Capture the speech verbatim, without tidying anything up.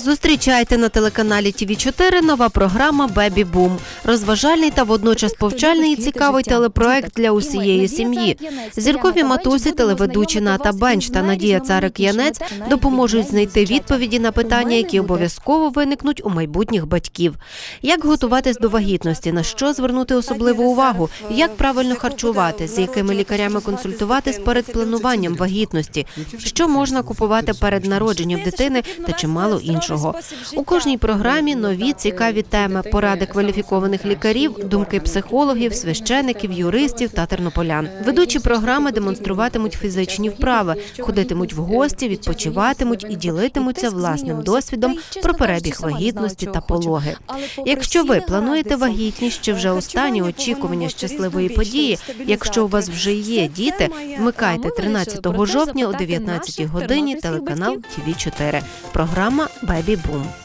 Зустрічайте на телеканалі Ті Ві чотири нова програма «Бебі Бум». Розважальний та водночас повчальний і цікавий телепроект для усієї сім'ї. Зіркові матусі, телеведучі Ната Бенч та Надія Царик-Янець допоможуть знайти відповіді на питання, які обов'язково виникнуть у майбутніх батьків. Як готуватись до вагітності, на що звернути особливу увагу, як правильно харчувати, з якими лікарями консультуватись перед плануванням вагітності, що можна купувати перед народженням дитини та чимало іншого. У кожній програмі нові цікаві теми, поради кваліфікованих лікарів, думки психологів, священиків, юристів та тернополян. Ведучі програми демонструватимуть фізичні вправи, ходитимуть в гості, відпочиватимуть і ділитимуться власним досвідом про перебіг вагітності та пологи. Якщо ви плануєте вагітність чи вже у стані очікування щасливої події, якщо у вас вже є діти, вмикайте тринадцятого жовтня о дев'ятнадцятій годині телеканал Ті Ві чотири. Програма «Бебі Бум».